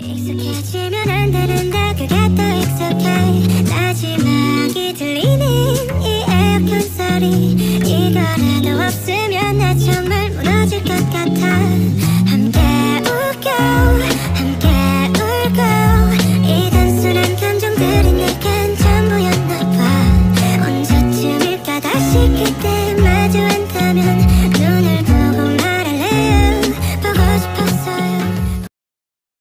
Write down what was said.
익숙해지면 안 되는데 그게 더 익숙해. 마지막이 들리는 이 에어컨 소리, 이거라도 없으면 나 정말 무너질 것 같아.